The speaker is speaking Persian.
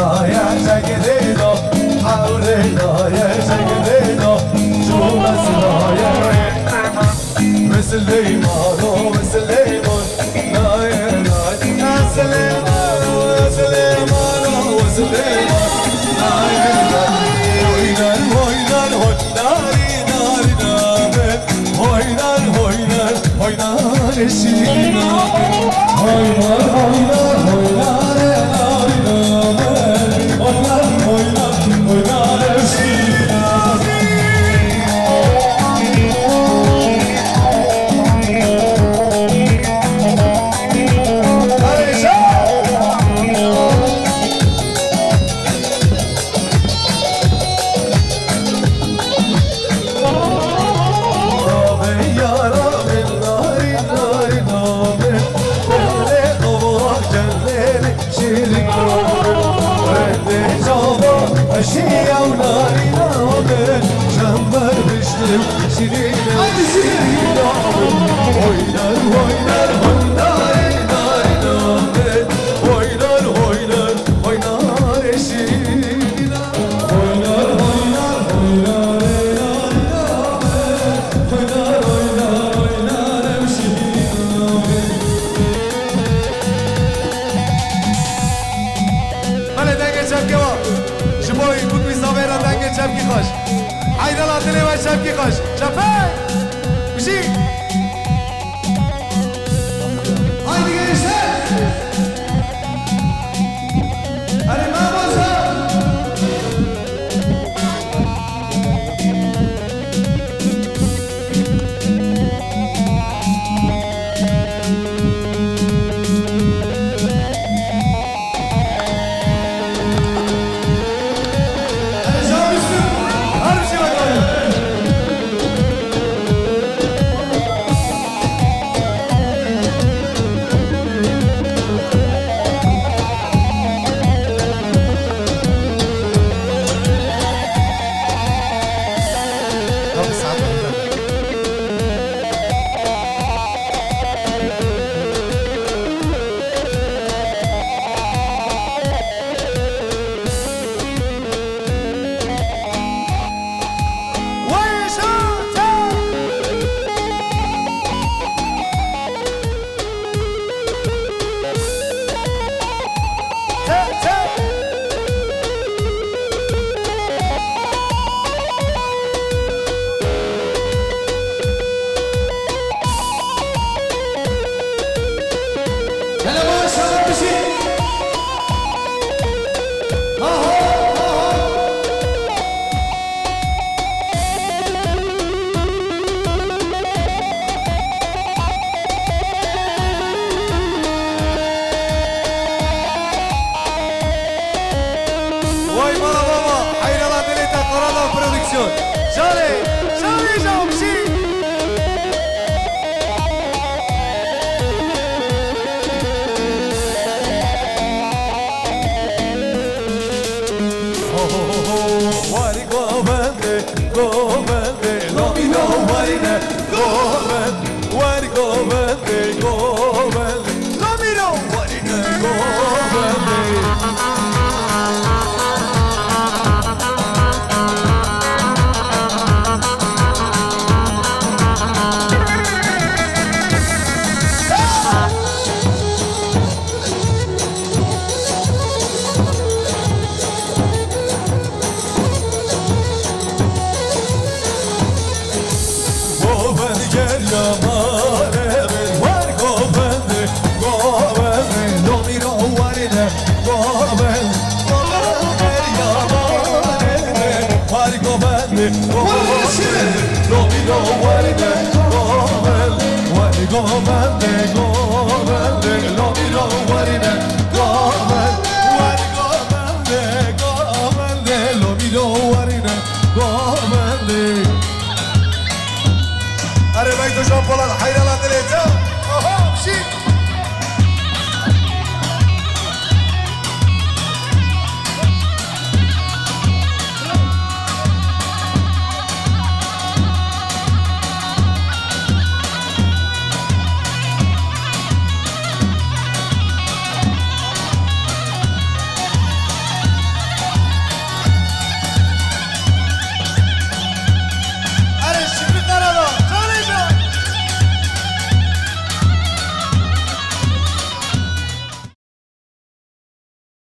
يا سجدينو حولينا يا سجدينو شو مسنا يا مثل ليمانو مثل ليمون لا يا لا سليمانو سليمانو سليمانو لا يا هوينر هوينر هويناري ناري نامن هوينر هوينر هوينر شينا هوينر هوينر هوينر ناري نامن هوينر هوينر هوينر شينا شيا وناري نامن شمبر بشتم شيرين شيرين هوينر هوينر هويناري ناري نامن هوينر هوينر هوينار شيرين هوينر هوينر هويناري ناري نامن هوينر هوينر هوينار شيرين ماله دنگه چپ که با شما این بود میزنه را دنگه چپ کی خوش حیدر لاتنه و چپ کی خوش چپه بشی های دیگه ایشه اره ما بازا وای مالا بابا حیرالا دلیتا قرالا پرودکسیون جاله جاله جاو بشی واری گوبنده گوبنده لومینو وارینه گوبنده واری گوبنده گوبنده لومینو وارینه گوبنده Go,